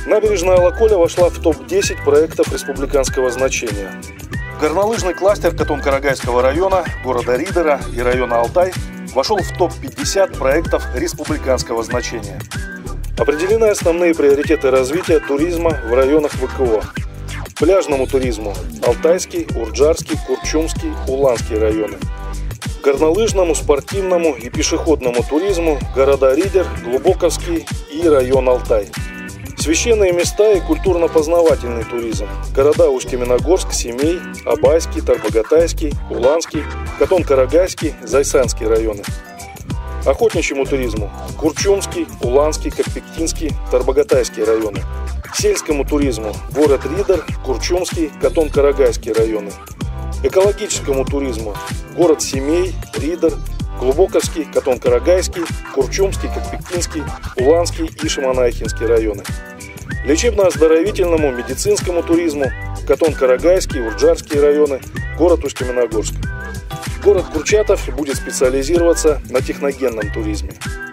Набережная Локоля вошла в топ-10 проектов республиканского значения. Горнолыжный кластер Катон-Карагайского района, города Ридера и района Алтай вошел в топ-50 проектов республиканского значения. Определены основные приоритеты развития туризма в районах ВКО. Пляжному туризму – Алтайский, Урджарский, Курчумский, Уланский районы. Горнолыжному, спортивному и пешеходному туризму – города Ридер, Глубоковский и район Алтай. Священные места и культурно-познавательный туризм – города Усть-Каменогорск, Семей, Абайский, Тарбагатайский, Уланский, Катон-Карагайский, Зайсанский районы. Охотничьему туризму – Курчумский, Уланский, Копектинский, Тарбагатайский районы. Сельскому туризму – город Ридер, Курчумский, Катон-Карагайский районы. Экологическому туризму – город Семей, Ридер, Глубоковский, Катон-Карагайский, Курчумский, Копектинский, Уланский и Шиманайхинский районы. Лечебно-оздоровительному, медицинскому туризму – Катон-Карагайский, Урджарские районы, город Усть-Каменогорск. Город Курчатов будет специализироваться на техногенном туризме.